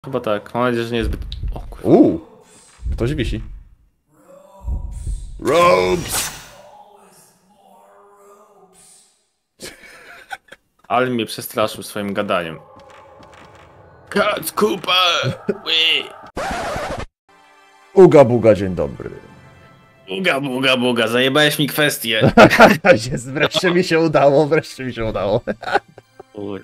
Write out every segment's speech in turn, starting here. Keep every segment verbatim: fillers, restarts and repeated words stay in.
Chyba tak, mam nadzieję, że nie jest zbyt... O kurwa. Uuu, ktoś wisi. Ropes! Ale mnie przestraszył swoim gadaniem. Cat Cooper! Uga buga, dzień dobry. Buga, buga, buga, zajebałeś mi kwestię. Jest, wreszcie mi się udało, wreszcie mi się udało. Kurde.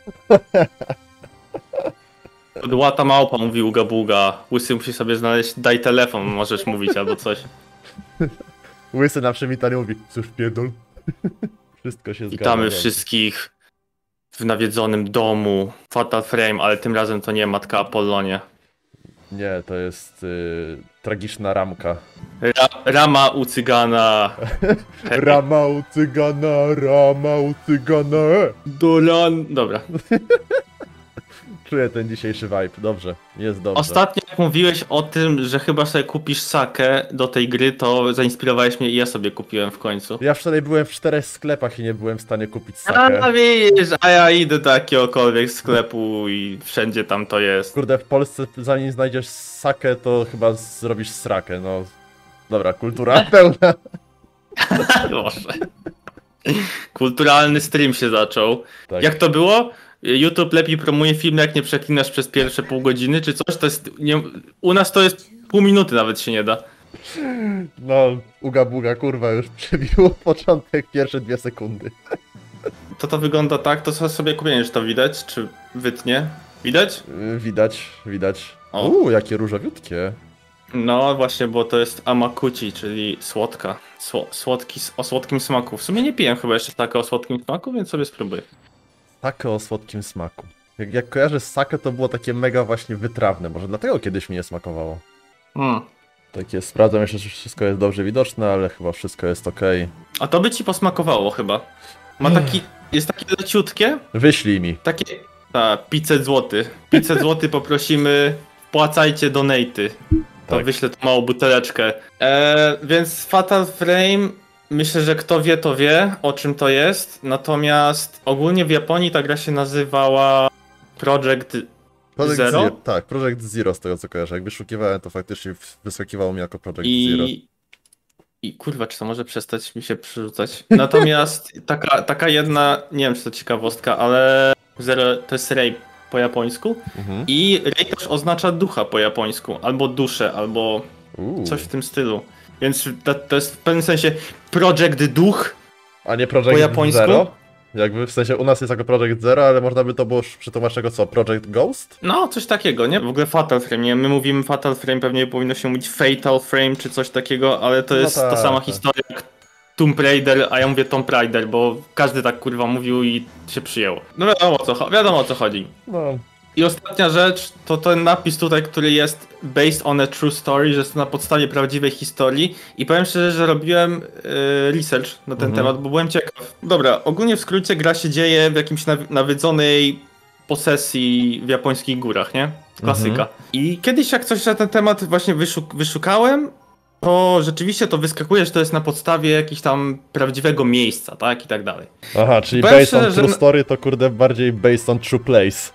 Łata małpa mówi uga buga. Łysy musi sobie znaleźć, daj telefon, możesz mówić albo coś. Łysy na przywitaniu mówi, cóż pierdol. Wszystko się zgadza. Witamy wszystkich w nawiedzonym domu. Fatal Frame, ale tym razem to nie Matka Apollonie. Nie, to jest y, tragiczna ramka. Ra rama u cygana. Rama u cygana, rama u cygana. Dolan. Dobra. Czuję ten dzisiejszy vibe, dobrze, jest dobrze. Ostatnio jak mówiłeś o tym, że chyba sobie kupisz sakę do tej gry, to zainspirowałeś mnie i ja sobie kupiłem w końcu. Ja wczoraj byłem w czterech sklepach i nie byłem w stanie kupić sakę. A widzisz, a ja idę do jakiegokolwiek sklepu i wszędzie tam to jest. Kurde, w Polsce zanim znajdziesz sakę, to chyba zrobisz srakę, no. Dobra, kultura pełna. Boże. Kulturalny stream się zaczął. Tak. Jak to było? YouTube lepiej promuje film, jak nie przeklinasz przez pierwsze pół godziny, czy coś? To jest, nie, u nas to jest pół minuty, nawet się nie da. No, uga buga, kurwa, już przebiło początek, pierwsze dwie sekundy. To to wygląda tak, to sobie kupię, czy to widać, czy wytnie? Widać? Yy, widać, widać. O. Uuu, jakie różowiutkie. No właśnie, bo to jest amakuci, czyli słodka. Sło, słodki, o słodkim smaku. W sumie nie piję chyba jeszcze tak o słodkim smaku, więc sobie spróbuję. Sake o słodkim smaku. Jak, jak kojarzę sake, to było takie mega właśnie wytrawne. Może dlatego kiedyś mi nie smakowało. Mm. Takie sprawdzam jeszcze, czy wszystko jest dobrze widoczne, ale chyba wszystko jest ok. A to by ci posmakowało chyba. Ma taki, jest takie leciutkie, Wyślij mi. takie, ta, pięćset złotych. pięćset złotych poprosimy, wpłacajcie donaty. To Tak. wyślę tą małą buteleczkę. E, więc Fatal Frame, myślę, że kto wie, to wie, o czym to jest. Natomiast ogólnie w Japonii ta gra się nazywała Project, Project Zero? Zero? Tak, Project Zero z tego co kojarzę. Jak wyszukiwałem, to faktycznie wyskakiwało mi jako Project Zero. I, I kurwa, czy to może przestać mi się przerzucać? Natomiast taka, taka jedna, nie wiem czy to ciekawostka, ale Zero to jest Ray po japońsku. Mhm. I Ray też oznacza ducha po japońsku, albo duszę, albo Uuu. coś w tym stylu. Więc to, to jest w pewnym sensie Project Duch. A nie Project po japońsku? Zero? Jakby w sensie u nas jest jako Project Zero, ale można by to było przetłumaczyć jako co? Project Ghost? No, coś takiego, nie? W ogóle Fatal Frame, nie? My mówimy Fatal Frame, pewnie powinno się mówić Fatal Frame czy coś takiego, ale to No jest tak, ta sama tak. historia jak Tomb Raider, a ja mówię Tomb Raider, bo każdy tak kurwa mówił i się przyjęło. No wiadomo o co, cho- wiadomo o co chodzi. No. I ostatnia rzecz, to ten napis tutaj, który jest based on a true story, że jest to na podstawie prawdziwej historii. I powiem szczerze, że robiłem yy, research na ten Mhm. temat, bo byłem ciekaw. Dobra, ogólnie w skrócie gra się dzieje w jakimś naw- nawiedzonej posesji w japońskich górach, nie? Klasyka. Mhm. I kiedyś jak coś na ten temat właśnie wyszuk- wyszukałem, to rzeczywiście to wyskakuje, że to jest na podstawie jakiegoś tam prawdziwego miejsca, tak? I tak dalej. Aha, czyli Powiem based on szczerze, true że- story to kurde bardziej based on true place.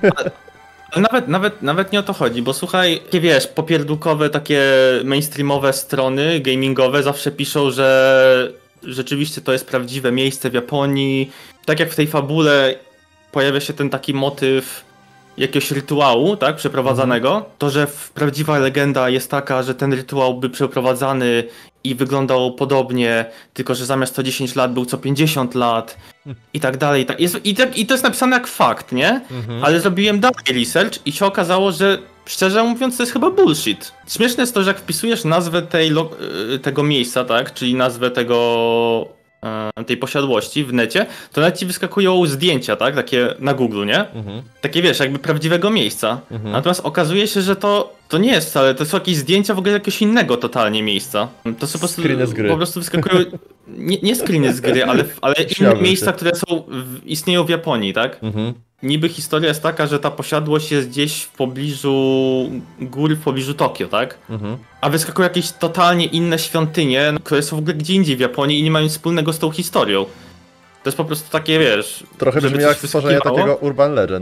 Ale nawet, nawet, nawet nie o to chodzi, bo słuchaj, takie wiesz, popierdółkowe, takie mainstreamowe strony gamingowe zawsze piszą, że rzeczywiście to jest prawdziwe miejsce w Japonii. Tak jak w tej fabule pojawia się ten taki motyw jakiegoś rytuału, tak, przeprowadzanego, to że w- prawdziwa legenda jest taka, że ten rytuał był przeprowadzany i wyglądał podobnie, tylko że zamiast co dziesięć lat był co pięćdziesiąt lat i tak dalej. i Tak. Jest, i, tak, I to jest napisane jak fakt, nie? Mhm. Ale zrobiłem dalej research i się okazało, że szczerze mówiąc to jest chyba bullshit. Śmieszne jest to, że jak wpisujesz nazwę tej lo- y, tego miejsca, tak, czyli nazwę tego y, tej posiadłości w necie, to nawet ci wyskakują zdjęcia, tak, takie na Google, nie? Mhm. Takie wiesz, jakby prawdziwego miejsca. Mhm. Natomiast okazuje się, że to, to nie jest wcale, to są jakieś zdjęcia w ogóle jakiegoś innego totalnie miejsca. To są po prostu, Screeny z gry. po prostu wyskakują, nie, nie screeny z gry, ale, ale inne Śmiałbym miejsca, się. które są, w, istnieją w Japonii, tak? Mhm. Niby historia jest taka, że ta posiadłość jest gdzieś w pobliżu gór, w pobliżu Tokio, tak? Mhm. A wyskakują jakieś totalnie inne świątynie, które są w ogóle gdzie indziej w Japonii i nie mają nic wspólnego z tą historią. To jest po prostu takie, wiesz... Trochę żeby brzmi coś jak stworzenie wyskakiwało. takiego urban legend.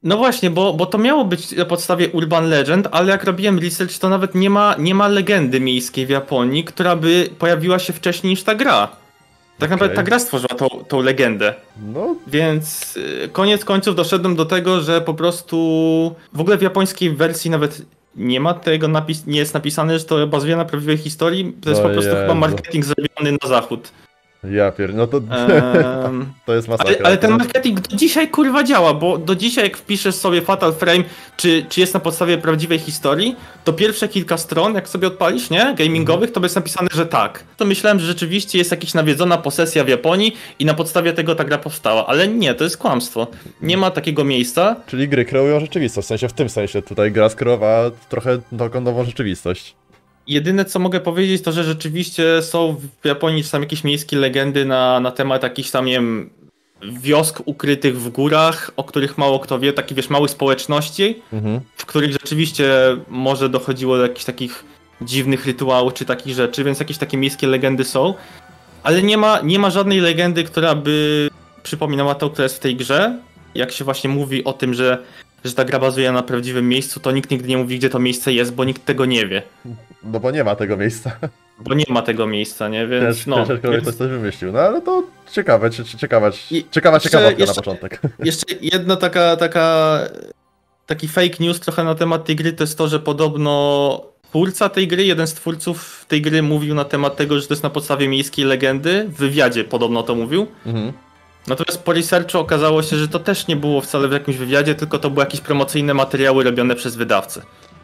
No właśnie, bo, bo to miało być na podstawie Urban Legend, ale jak robiłem research, to nawet nie ma, nie ma legendy miejskiej w Japonii, która by pojawiła się wcześniej niż ta gra. Tak Okej. naprawdę ta gra stworzyła tą, tą legendę. No, Więc y, koniec końców doszedłem do tego, że po prostu w ogóle w japońskiej wersji nawet nie ma tego, napis nie jest napisane, że to bazuje na prawdziwej historii. To jest O po prostu chyba Jezu. marketing zrobiony na zachód. ja pier... No to... Ehm, to jest masakra. ale, ale ten To- marketing do dzisiaj kurwa działa, bo do dzisiaj jak wpiszesz sobie Fatal Frame, czy, czy jest na podstawie prawdziwej historii, to pierwsze kilka stron, jak sobie odpalisz, nie? Gamingowych, to jest napisane, że tak. To myślałem, że rzeczywiście jest jakaś nawiedzona posesja w Japonii i na podstawie tego ta gra powstała, ale nie, to jest kłamstwo. Nie ma takiego miejsca. Czyli gry kreują rzeczywistość, w sensie w tym sensie tutaj gra skreowała trochę taką nową rzeczywistość. Jedyne co mogę powiedzieć to, że rzeczywiście są w Japonii czy tam jakieś miejskie legendy na, na temat jakichś tam, nie wiem, wiosk ukrytych w górach, o których mało kto wie, takich wiesz, małych społeczności, Mhm. w których rzeczywiście może dochodziło do jakichś takich dziwnych rytuałów czy takich rzeczy, więc jakieś takie miejskie legendy są, ale nie ma, nie ma żadnej legendy, która by przypominała tą, która jest w tej grze. Jak się właśnie mówi o tym, że, że ta gra bazuje na prawdziwym miejscu, to nikt nigdy nie mówi, gdzie to miejsce jest, bo nikt tego nie wie. No bo nie ma tego miejsca. Bo nie ma tego miejsca, nie? Więc Też, no. też kogoś Więc ktoś coś wymyślił. No ale to ciekawe, cie- cie- ciekawa, I ciekawa jeszcze- ciekawostka jeszcze- na początek. jeszcze jedna taka, taka, taki fake news trochę na temat tej gry to jest to, że podobno twórca tej gry, jeden z twórców tej gry mówił na temat tego, że to jest na podstawie miejskiej legendy. W wywiadzie podobno to mówił. Mhm. Natomiast po researchu okazało się, że to też nie było wcale w jakimś wywiadzie, tylko to były jakieś promocyjne materiały robione przez wydawcę.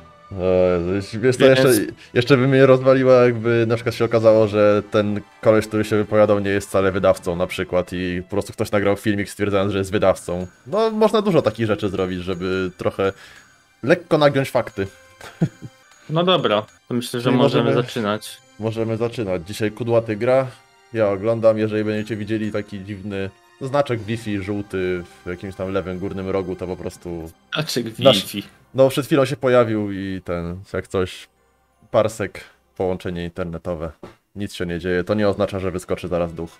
O Jezu, wiesz to Więc- jeszcze, jeszcze by mnie rozwaliła, jakby na przykład się okazało, że ten koleś, który się wypowiadał, nie jest wcale wydawcą na przykład i po prostu ktoś nagrał filmik stwierdzając, że jest wydawcą. No można dużo takich rzeczy zrobić, żeby trochę lekko nagiąć fakty. No dobra, to myślę, że Czyli możemy, możemy- zaczynać. Możemy zaczynać. Dzisiaj kudłaty gra. Ja oglądam, jeżeli będziecie widzieli taki dziwny znaczek Wi-Fi żółty w jakimś tam lewym górnym rogu, to po prostu... Znaczek Nasz- Wi-Fi. No przed chwilą się pojawił i ten, jak coś, parsek, połączenie internetowe. Nic się nie dzieje, to nie oznacza, że wyskoczy zaraz duch.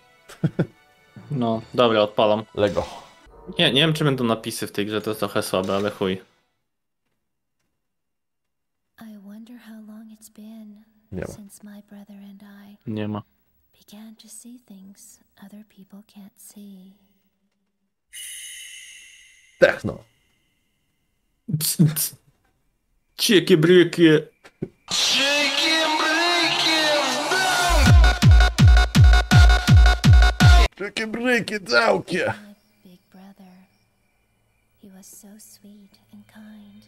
No, dobra, odpalam. Lego. Nie, nie wiem, czy będą napisy w tej grze, to jest trochę słabe, ale chuj. I wonder how long it's been Nie ma. since my brother and I Nie ma. began to see things other people can't see. Techno. Ciekie brykie. Jakie bryki, całkie! My big brother, he was so sweet and kind.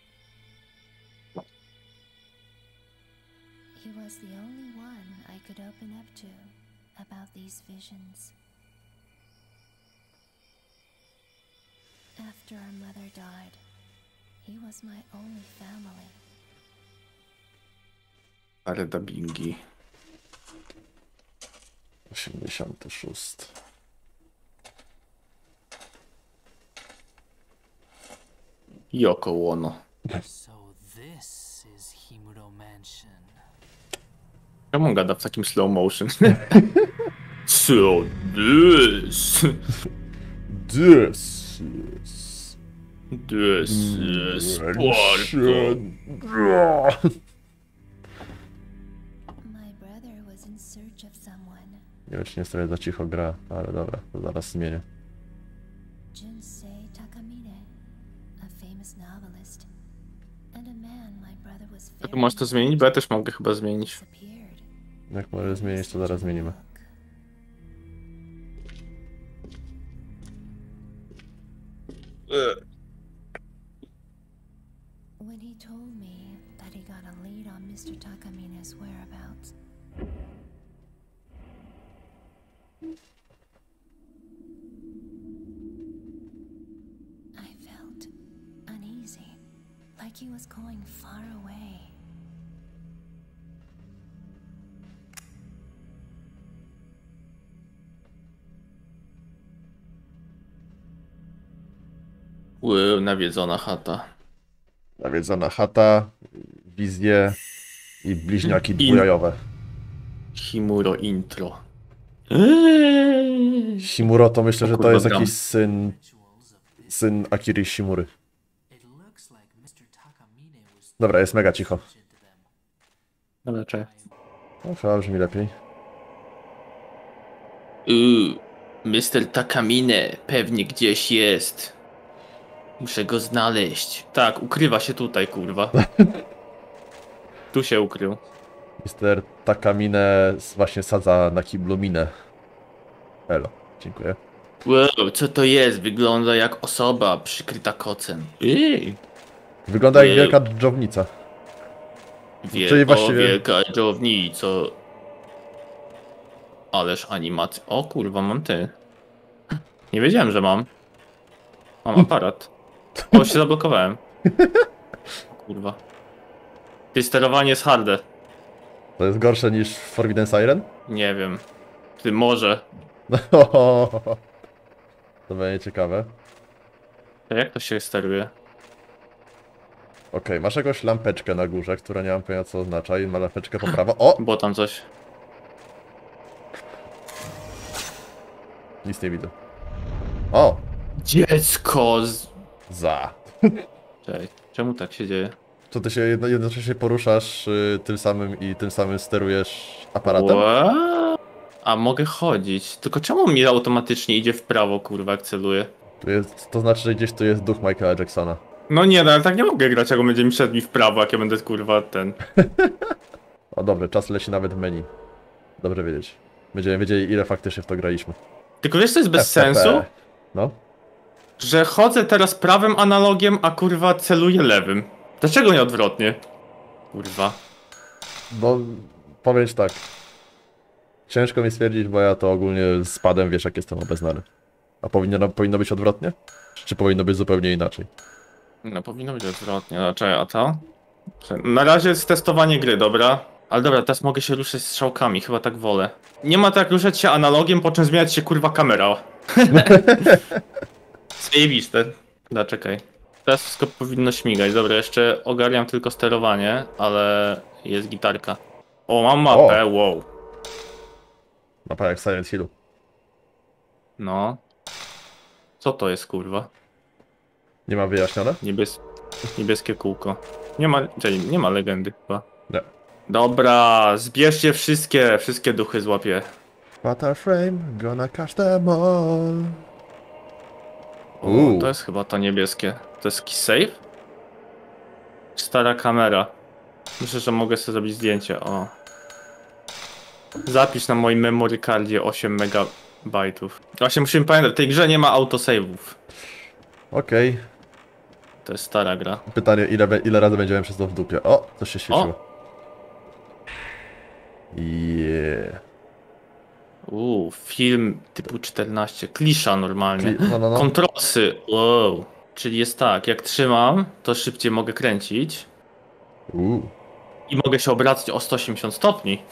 He was the only one I could open up to about these visions. After our mother died, he was my only family. Ale dubbingi. osiemdziesiąty szósty. Yoko Ono. So this is Himuro Mansion. Czemu gada w takim slow motion? So this. This is... This is Mansion. My brother was in search of someone. Nie wiem, czy nie sobie za cicho gra, ale dobra, to zaraz zmienię. Junsei Takamine, a famous novelist, and a man my brother was Tu very możesz to zmienić, bo ja też mogę chyba zmienić. disappeared. Jak może zmienić, to zaraz zmienimy. When he told me that he got a lead on Mister Takamine's whereabouts, I felt uneasy, like he was going far away. Ły, nawiedzona chata. Nawiedzona chata, wizje i bliźniaki In- dwujajowe. Himuro intro. Eee. Shimuro to myślę, że to kurwa, jest gram. jakiś syn... Syn Akiri Shimury. Dobra, jest mega cicho. into them. Dobra, czekaj. No, chyba brzmi lepiej. Uuu, mister Takamine pewnie gdzieś jest. Muszę go znaleźć. Tak, ukrywa się tutaj, kurwa. Tu się ukrył. mister Takamine właśnie sadza na kiblu minę. Elo, dziękuję. Wow, co to jest? Wygląda jak osoba przykryta kocem. Ej, Wygląda jak Ej. wielka dżdżownica. wie, Czyli o, właściwie- wielka dżownico. Ależ animacja. O kurwa, mam ty. Nie wiedziałem, że mam. Mam aparat. O, się zablokowałem. O, kurwa. Ty, sterowanie jest harde. To jest gorsze niż Forbidden Siren? Nie wiem. Ty, może. To będzie ciekawe. To jak to się steruje? Okej, masz jakąś lampeczkę na górze, która nie mam pojęcia co oznacza i ma lampeczkę po prawo. O! Było tam coś. Nic nie widzę. O! Dziecko z... Za. Czekaj, czemu tak się dzieje? To ty się jedno, jednocześnie poruszasz y, tym samym i tym samym sterujesz aparatem? What? A mogę chodzić. Tylko czemu mi automatycznie idzie w prawo, kurwa, jak celuję? Tu jest, to znaczy, że gdzieś tu jest duch Michaela Jacksona. No nie, no ale tak nie mogę grać, jak on będzie mi szedł mi w prawo, jak ja będę, kurwa, ten... O dobrze, czas leci nawet w menu. Dobrze wiedzieć. Będziemy wiedzieli, ile faktycznie w to graliśmy. Tylko wiesz, co jest bez F P P. sensu? No. Że chodzę teraz prawym analogiem, a kurwa celuję lewym. Dlaczego nie odwrotnie? Kurwa. No, powiem ci tak. Ciężko mi stwierdzić, bo ja to ogólnie z padem wiesz, jak jestem obeznany. A powinno, powinno być odwrotnie? Czy powinno być zupełnie inaczej? No powinno być odwrotnie, dlaczego, a to? Na razie jest testowanie gry, dobra? Ale dobra, teraz mogę się ruszać strzałkami, chyba tak wolę. Nie ma tak ruszać się analogiem, po czym zmieniać się kurwa kamera. Zajebiste. Da, czekaj. Teraz wszystko powinno śmigać. Dobra, jeszcze ogarniam tylko sterowanie, ale jest gitarka. O, mam mapę, wow. Mapa jak w Silent Hillu. No. Co to jest, kurwa? Nie ma wyjaśnione? Niebies... Niebieskie kółko. Nie ma, czyli nie ma legendy chyba. Nie. Dobra, zbierzcie wszystkie, wszystkie duchy złapię. Fatal Frame, gonna catch them all. O, Uuu. to jest chyba to niebieskie. To jest jakiś save? Stara kamera. Myślę, że mogę sobie zrobić zdjęcie, o. Zapisz na moim memory cardzie osiem megabajtów. Właśnie musimy pamiętać, w tej grze nie ma autosave'ów. Okej. To jest stara gra. Pytanie, ile, be- ile razy będziemy przez to w dupie? O, coś się świeciło. Yeah. Uuu, film typu czternaście. Klisza normalnie. Czyli- no, no, no. Kontrolsy. Wow. Czyli jest tak, jak trzymam, to szybciej mogę kręcić. Uuu. I mogę się obracać o sto osiemdziesiąt stopni.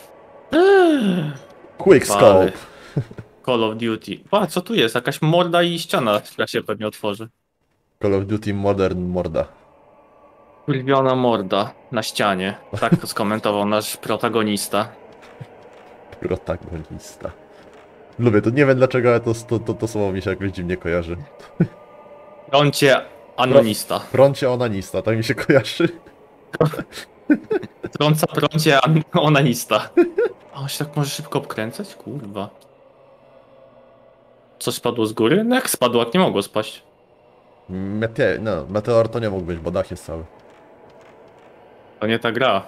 Quick Pary. scope. Call of Duty. Pa, co tu jest? Jakaś morda i ściana, która się pewnie otworzy. Call of Duty Modern Morda. Ulwiona morda na ścianie. Tak to skomentował nasz protagonista. Protagonista. Lubię to, nie wiem dlaczego, ale to, to, to, to słowo mi się jakoś dziwnie kojarzy. Froncie anonista. Froncie onanista, tak mi się kojarzy. Trąca prącie an onanista. A on się tak może szybko obkręcać? Kurwa. Coś spadło z góry? No jak spadło, jak nie mogło spaść. Mete no, meteor to nie mógł być, bo dach jest cały. To nie ta gra.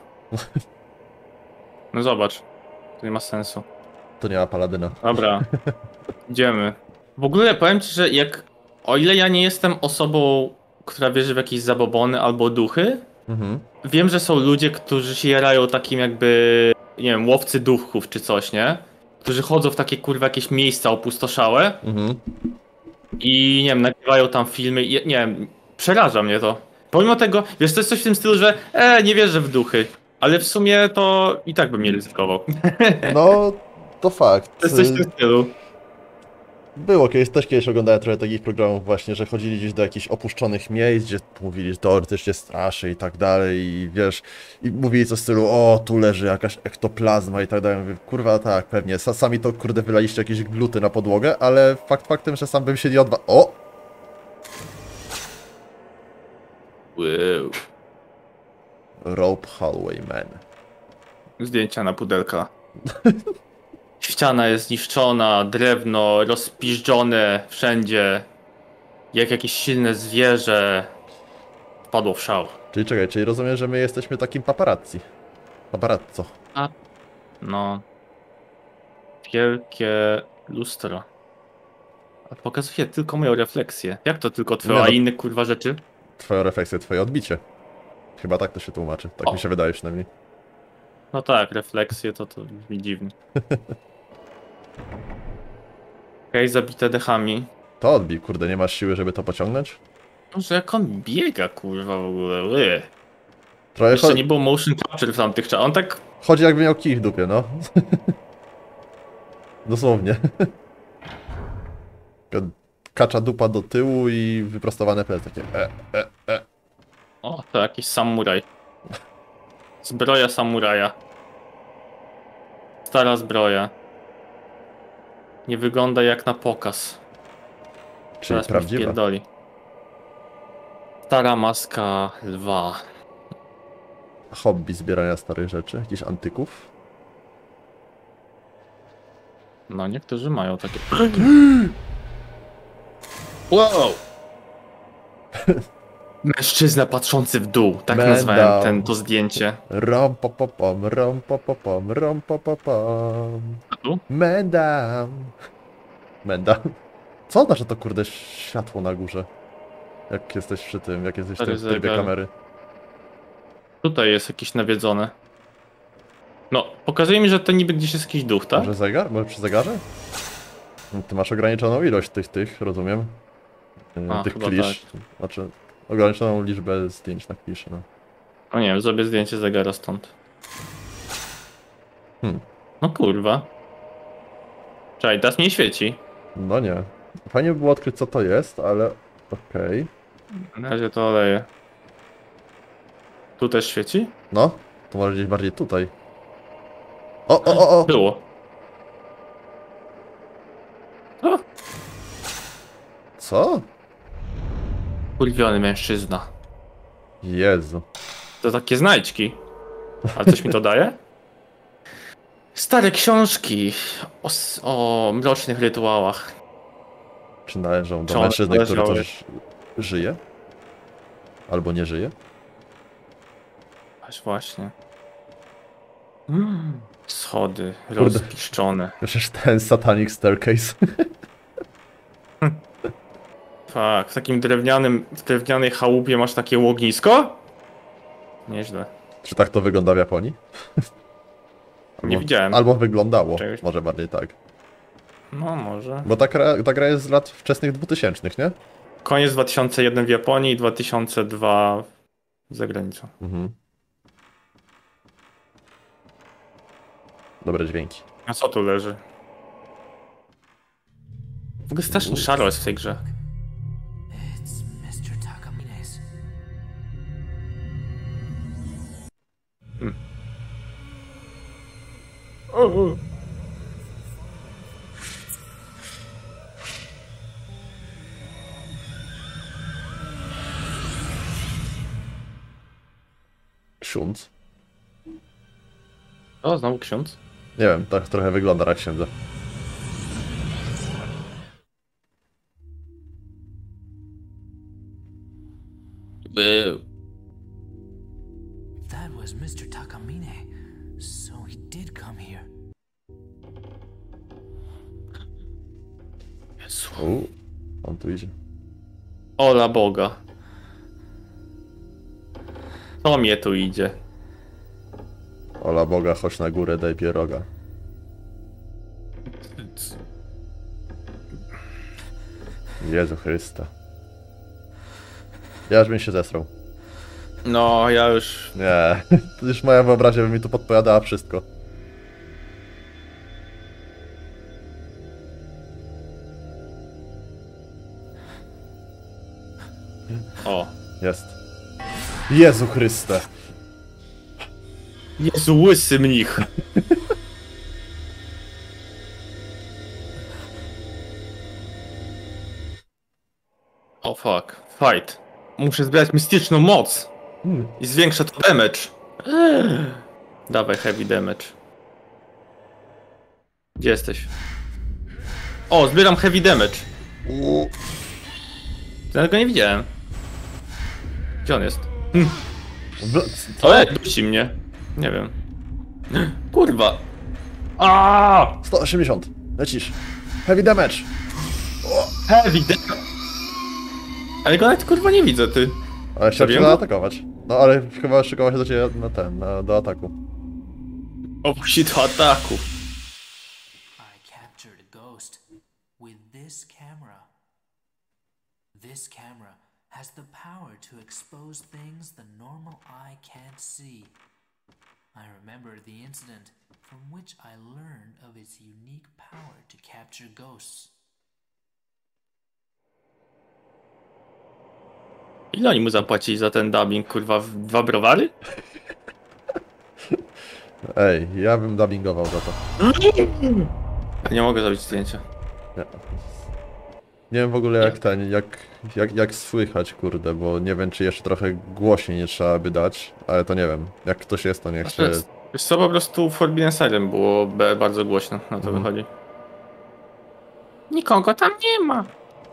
No zobacz. To nie ma sensu. To nie ma paladyna. Dobra. Idziemy. W ogóle powiem ci, że jak... O ile ja nie jestem osobą, która wierzy w jakieś zabobony albo duchy, Mhm. wiem, że są ludzie, którzy się jarają takim jakby... Nie wiem, łowcy duchów czy coś, nie? Którzy chodzą w takie kurwa jakieś miejsca opustoszałe Mhm. i nie wiem, nagrywają tam filmy i nie wiem, przeraża mnie to. Pomimo tego, wiesz, to jest coś w tym stylu, że e, nie wierzę w duchy, ale w sumie to i tak bym nie ryzykował. No, to fakt. To jest coś w tym stylu. Było kiedyś, też kiedyś oglądałem trochę takich programów właśnie, że chodzili gdzieś do jakichś opuszczonych miejsc, gdzie mówili, że teoretycznie straszy i tak dalej i wiesz, i mówili coś w stylu, o, tu leży jakaś ektoplazma i tak dalej. Mówię, kurwa, tak, pewnie, Sa- sami to, kurde, wylaliście jakieś gluty na podłogę, ale fakt faktem, że sam bym się nie odwa... O! Wow. Rope Highwayman. Zdjęcia na pudelka. Ściana jest zniszczona, drewno rozpiżdżone wszędzie. Jak jakieś silne zwierzę wpadło w szał. Czyli czekaj, czyli rozumiem, że my jesteśmy takim paparazzi. Paparazzo. A, no. Wielkie lustro. A pokazuje tylko moją refleksję. Jak to tylko twoje, Nie a no. inne kurwa rzeczy? Twoja refleksja, twoje odbicie. Chyba tak to się tłumaczy. Tak O. mi się wydaje przynajmniej. No tak, refleksje to to brzmi dziwnie. Okej, zabite dechami. To odbij, kurde, nie masz siły, żeby to pociągnąć? Może jak on biega kurwa w ogóle. Ły. Trochę Jeszcze cho nie było motion capture w tamtych czasach. On tak... chodzi jakby miał kij w dupie, no. Dosłownie. Kacza dupa do tyłu i wyprostowane plecy takie e, e, e. O, to jakiś samuraj. Zbroja samuraja. Stara zbroja. Nie wygląda jak na pokaz. Czyli Teraz mnie prawdziwa. wpierdoli. Stara maska lwa. Hobby zbierania starych rzeczy, jakichś antyków. No, niektórzy mają takie... Wow! Mężczyzna patrzący w dół. Tak Man nazwałem down. ten, to zdjęcie. Rom po po pom, rom po po pom, rom po po pom. A tu? Man down. Man down. Co oznacza to kurde światło na górze? Jak jesteś przy tym, jak jesteś w tym Stary trybie zegar. kamery. Tutaj jest jakiś nawiedzony. No, pokazuje mi, że to niby gdzieś jest jakiś duch, tak? Może zegar? Może przy zegarze? No, ty masz ograniczoną ilość tych, tych, rozumiem. Yy, A, tych chyba klisz. Znaczy, ograniczoną liczbę zdjęć na kliszy, no. O nie wiem, zrobię zdjęcie zegara stąd. Hmm. No kurwa. Czekaj, teraz mnie świeci. No nie. Fajnie by było odkryć co to jest, ale okej. Na razie to oleję. Tu też świeci? No, to może gdzieś bardziej tutaj. O, o, o, o! Było. O, Co? kurwiony mężczyzna. Jezu. To takie znajdźki. Ale coś mi to daje? Stare książki o, s- o mrocznych rytuałach. Czy należą do Czy one mężczyzny, który należały? coś żyje? Albo nie żyje? Aż właśnie. Mm, schody rozpiszczone. Przecież ten Satanic Staircase. Tak, w takim drewnianym, w drewnianej chałupie masz takie ognisko? Nieźle. Czy tak to wygląda w Japonii? Nie widziałem. Albo wyglądało, Czegoś. może bardziej tak. No może. Bo ta gra, ta gra jest z lat wczesnych dwutysięcznych, nie? Koniec dwa tysiące jeden w Japonii i dwa tysiące dwa za granicą. Mhm. Dobre dźwięki. A co tu leży? W ogóle strasznie szaro jest w tej grze. It's mister Takamine's. O, o. Ksiądz? O, znowu ksiądz. Nie wiem, tak trochę wygląda jak księdza. Był. That was mister Takamine. So he did come here. Jezu. U, on tu idzie. Ola Boga. To mnie tu idzie. Ola Boga, chodź na górę, daj pieroga. Jezu Chrysta. Ja już bym się zesrał. No, ja już... Nie, to już moja wyobraźnia by mi tu podpowiadała wszystko. O. Jest. Jezu Chryste. Jezu, łysy mnich. O fuck. Fight. Muszę zbierać mistyczną moc. Hmm. I zwiększę to damage. Dawaj heavy damage. Gdzie jesteś? O, zbieram heavy damage. Ja go nie widziałem. Gdzie on jest? Co? Ej, dusi mnie. Nie wiem. Kurwa. Aaaa! sto osiemdziesiąt. Lecisz. Heavy damage. Heavy damage. Ale go nawet kurwa nie widzę, ty. Ale chciał cię Zabiłem go? zaatakować. No ale chyba szykował się do ciebie na ten, na, do ataku. Opuści do ataku. I captured a ghost with this camera. This camera has the power to expose things the normal eye can't see. I remember the incident from which I learned of its unique power to capture ghosts. Ile oni mu zapłacili za ten dubbing, kurwa, w dwa browary? Ej, ja bym dubbingował za to. Nie mogę zrobić zdjęcia. Nie. Nie wiem w ogóle jak ten, jak, jak, jak słychać, kurde, bo nie wiem czy jeszcze trochę głośniej nie trzeba by dać, ale to nie wiem. Jak ktoś jest, to niech się... Wiesz co, po prostu w Forbidden Siren było bardzo głośno, na to Mhm. wychodzi. Nikogo tam nie ma.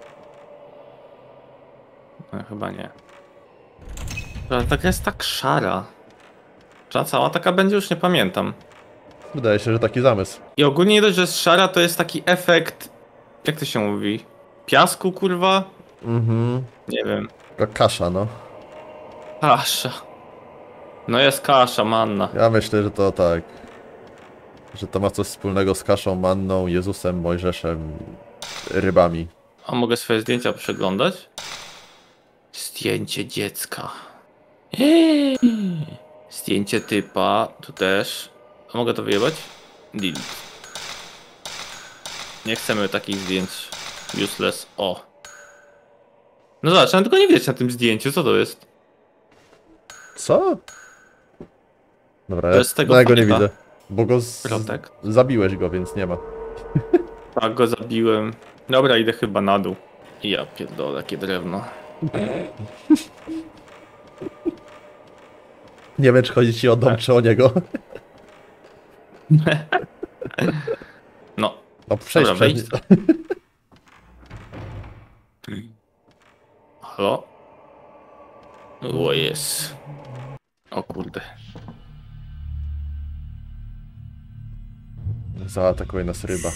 No, chyba nie. Ale taka jest tak szara. Czy cała taka będzie, już nie pamiętam. Wydaje się, że taki zamysł. I ogólnie nie dość, że jest szara, to jest taki efekt... Jak to się mówi? Piasku, kurwa? Mhm. Nie wiem. Taka kasza, no. Kasza. No jest kasza, manna. Ja myślę, że to tak. Że to ma coś wspólnego z kaszą, manną, Jezusem, Mojżeszem, rybami. A mogę swoje zdjęcia przeglądać? Zdjęcie dziecka. Eee. Zdjęcie typa, tu też. A mogę to wyjebać? Delete. Nie chcemy takich zdjęć. Useless. O. No zobacz, ale tylko nie widać na tym zdjęciu, co to jest? Co? Dobra, To jest z tego ja go nie fajka. widzę. Bo go z... Protek. zabiłeś go, więc nie ma. Tak, go zabiłem. Dobra, idę chyba na dół. Ja pierdolę, jakie drewno. Nie wiem, czy chodzi ci o dom, Tak. czy o niego. No. No przejdź Dobra, przez... wejdź. Halo? O jest. O kurde. Zaatakuje nas ryba.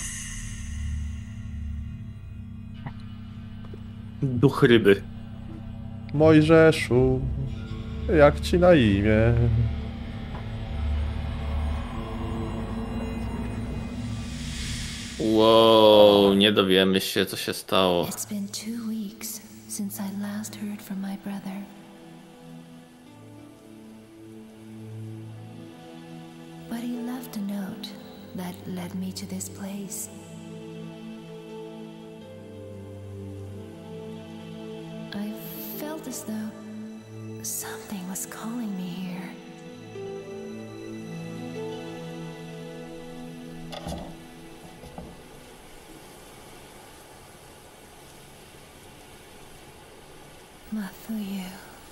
Duch ryby. Mojżeszu, jak ci na imię? Wow, nie dowiemy się, co się stało. It's been two weeks since I last heard from my brother. But he left a note that led me to this place. I felt as though something was calling me here. Mathuyu.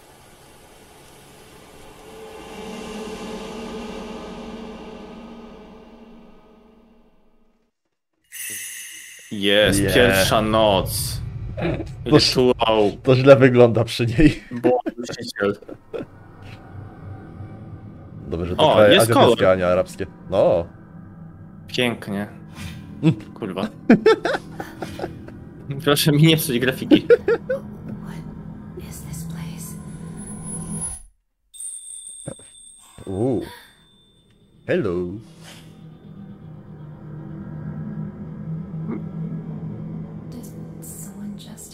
Jest, Nie. pierwsza noc. Rytuał. To źle wygląda przy niej. Błądźiciel. Dobrze, że to O, kraje jest azjatyckie, kolor. a nie arabskie. No, Pięknie. Kurwa. Proszę mi nie psuć grafiki. What is this place? uuu. Hello. Did someone just...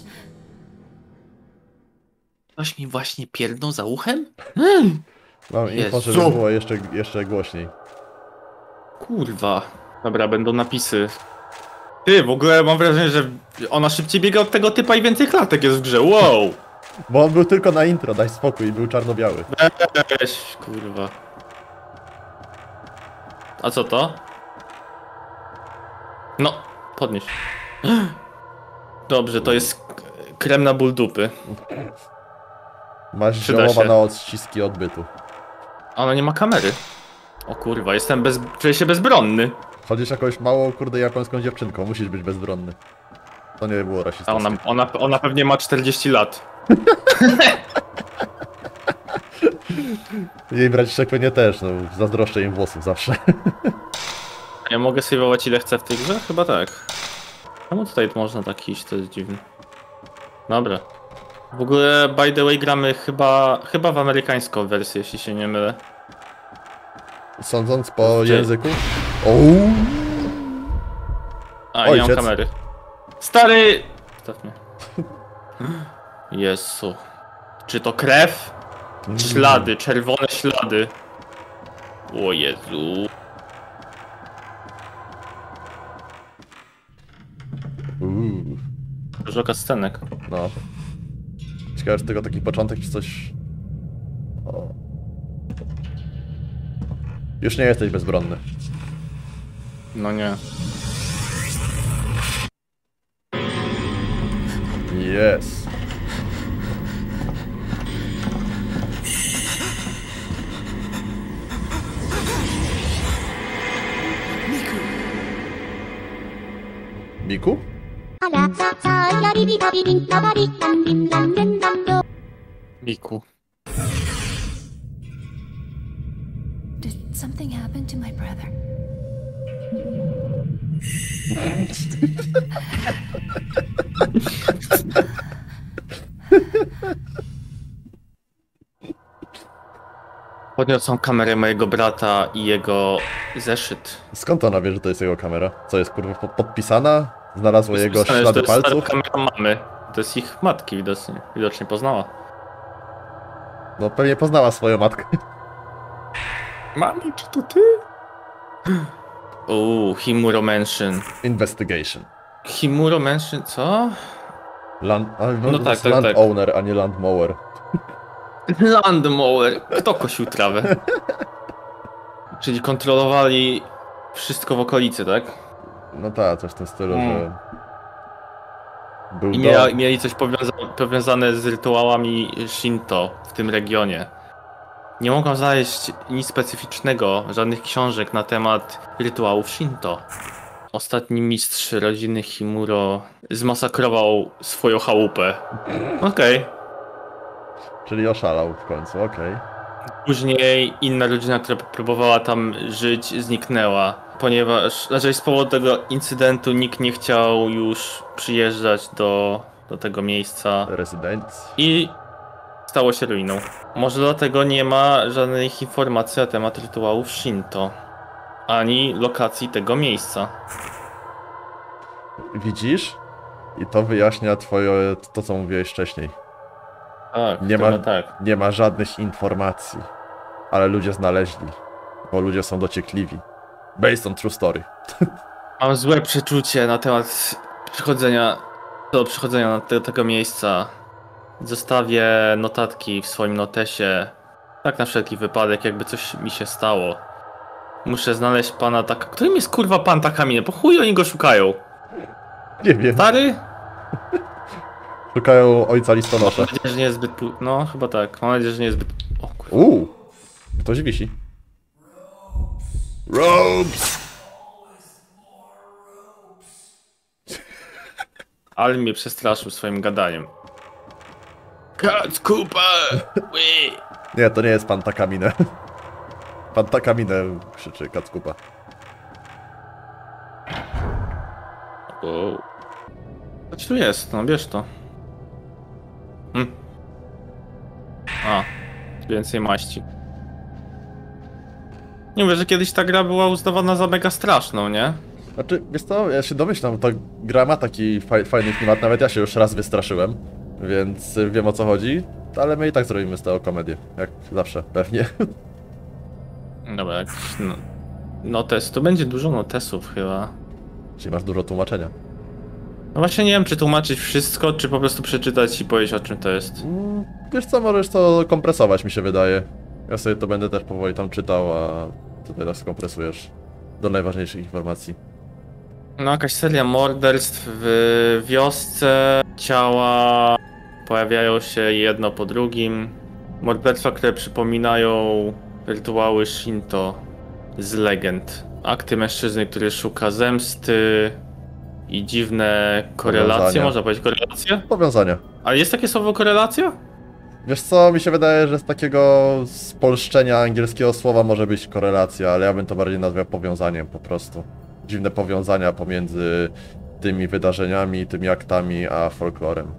Ktoś mi właśnie pierdnął za uchem? Mam info, Jezu. żeby było jeszcze, jeszcze głośniej. Kurwa. Dobra, będą napisy. Ty, w ogóle mam wrażenie, że ona szybciej biega od tego typa i więcej klatek jest w grze. Wow! Bo on był tylko na intro, daj spokój, był czarno-biały. Weź, kurwa. A co to? No, podnieś. Dobrze, to jest k- krem na ból dupy. Masz Przyda ziołowa się. na odciski odbytu. A ona nie ma kamery. O kurwa, jestem bez... czuję się bezbronny. Chodzisz jakąś małą, kurde, japońską dziewczynką, musisz być bezbronny. To nie było A rasistowskie. ona, ona, ona pewnie ma czterdzieści lat. Jej braciszek pewnie też, no, zazdroszczę im włosów zawsze. Ja mogę save'ować ile chcę w tej grze? Chyba tak. Czemu tutaj można tak iść? To jest dziwne. Dobra. W ogóle, by the way, gramy chyba, chyba w amerykańską wersję, jeśli się nie mylę. Sądząc po Gdzie? języku. Ouu. A, nie mam Ojciec. kamery. Stary! Zostaw mnie. Jezu. Czy to krew? Ślady, czerwone ślady. O Jezu. Uuu. Dużo kascenek. No. Ciekawe, czy tylko taki początek, czy coś... O. Już nie jesteś bezbronny. No nie. Yes. Miku? Miku. Did something happen to my brother? Podniosą kamerę mojego brata i jego zeszyt. Skąd ona wie, że to jest jego kamera? Co jest, kurwa, po- podpisana? Znalazło jego Słyszałem, że ślady to jest stara palców? kamera mamy. To jest ich matki widocznie. Widocznie poznała. No pewnie poznała swoją matkę. Mami, czy to ty? Uuu, Himuro Mansion. Investigation. Himuro Mansion, co? Land... A, No no tak, tak, tak, land tak. owner, a nie land mower. Landmower. Kto kosił trawę? Czyli kontrolowali wszystko w okolicy, tak? No tak, coś w tym stylu, Mm. że... Był I dom. mia mieli coś powiąza powiązane z rytuałami Shinto w tym regionie. Nie mogą znaleźć nic specyficznego, żadnych książek na temat rytuałów Shinto. Ostatni mistrz rodziny Himuro zmasakrował swoją chałupę. Okej. Okay. Czyli oszalał w końcu, okej. Później inna rodzina, która próbowała tam żyć, zniknęła. Ponieważ, znaczy z powodu tego incydentu nikt nie chciał już przyjeżdżać do, do tego miejsca Rezydencji. i stało się ruiną. Może dlatego nie ma żadnych informacji na temat rytuałów Shinto, ani lokacji tego miejsca. Widzisz? I to wyjaśnia twoje, to co mówiłeś wcześniej. Tak, Nie chyba ma- tak. Nie ma żadnych informacji. Ale ludzie znaleźli. Bo ludzie są dociekliwi. Based on true story. Mam złe przeczucie na temat przychodzenia do przychodzenia na te, tego miejsca. Zostawię notatki w swoim notesie. Tak na wszelki wypadek, jakby coś mi się stało. Muszę znaleźć pana tak. Którym jest kurwa pan Takamine? Po chuj oni go szukają. Nie wiem. Stary? Szukają ojca listonosza. Mam nadzieję, że nie jest zbyt. pu- No, chyba tak. Mam nadzieję, że nie jest zbyt. O kurwa. Uuu. Ktoś wisi. Robes! Ale mnie przestraszył swoim gadaniem. Cut Cooper! Wee! Nie, to nie jest pan Takamine. Pan Takamine krzyczy Kackupa. Wow. Co tu jest? No bierz to. Hm. A, więcej maści. Nie mówię, że kiedyś ta gra była uznawana za mega straszną, nie? Znaczy, wiesz co, ja się domyślam, ta gra ma taki faj, fajny klimat, nawet ja się już raz wystraszyłem, więc wiem o co chodzi, ale my i tak zrobimy z tego komedię, jak zawsze, pewnie. Dobra, jak no, notes, to będzie dużo notesów chyba. Czyli masz dużo tłumaczenia. No właśnie nie wiem, czy tłumaczyć wszystko, czy po prostu przeczytać i powiedzieć, o czym to jest. Mm, Wiesz co, możesz to kompresować, mi się wydaje. Ja sobie to będę też powoli tam czytał, a ty teraz kompresujesz do najważniejszych informacji. No jakaś seria morderstw w wiosce, ciała pojawiają się jedno po drugim. Morderstwa, które przypominają rytuały Shinto z legend. Akty mężczyzny, który szuka zemsty i dziwne korelacje, Powiązania. można powiedzieć korelacje? Powiązania. Ale jest takie słowo korelacja? Wiesz co, mi się wydaje, że z takiego spolszczenia angielskiego słowa może być korelacja, ale ja bym to bardziej nazwał powiązaniem po prostu. Dziwne powiązania pomiędzy tymi wydarzeniami, tymi aktami, a folklorem.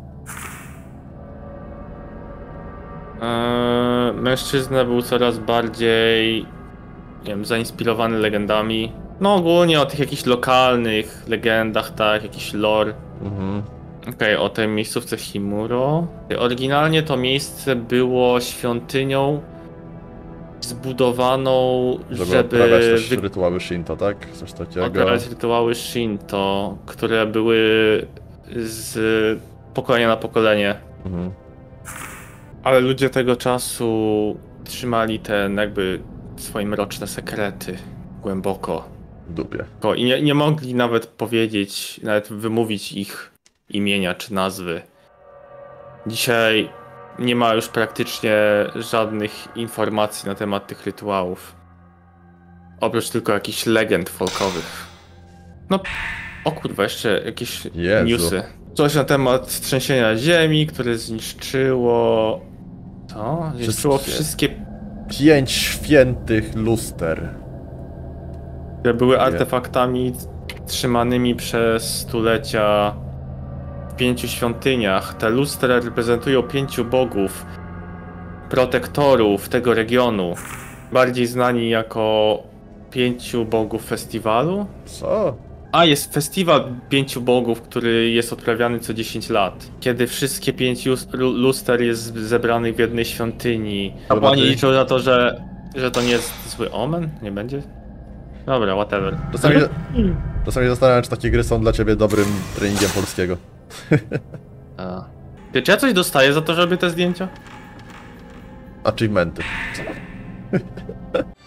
Eee, mężczyzna był coraz bardziej, nie wiem, zainspirowany legendami. No ogólnie o tych jakichś lokalnych legendach, tak, jakiś lore. Mhm. Okej, o tej miejscówce Himuro. Oryginalnie to miejsce było świątynią zbudowaną, Żeby, żeby, odprawiać też wy- rytuały Shinto, tak? Coś takiego. odprawiać rytuały Shinto, które były z pokolenia na pokolenie. Mhm. Ale ludzie tego czasu trzymali te jakby swoje mroczne sekrety głęboko. W dupie. I nie, nie mogli nawet powiedzieć, nawet wymówić ich imienia czy nazwy. Dzisiaj nie ma już praktycznie żadnych informacji na temat tych rytuałów. Oprócz tylko jakichś legend folkowych. No, o kurwa, jeszcze jakieś Jezu. newsy. Coś na temat trzęsienia ziemi, które zniszczyło... Co? Zniszczyło Wszystkie. wszystkie, Pięć świętych luster. które były artefaktami trzymanymi przez stulecia w pięciu świątyniach. Te lustra reprezentują pięciu bogów, protektorów tego regionu. Bardziej znani jako pięciu bogów festiwalu. Co? A, jest festiwal pięciu bogów, który jest odprawiany co dziesięć lat. Kiedy wszystkie pięć lus- lu- luster jest zebranych w jednej świątyni. Kapłani Zobaczy. liczą na to, że, że to nie jest zły omen? Nie będzie? Dobra, whatever. Czasami, czasami zastanawiam, czy takie gry są dla ciebie dobrym treningiem polskiego. A. Ty, czy ja coś dostaję za to, że robię te zdjęcia? Achievementy.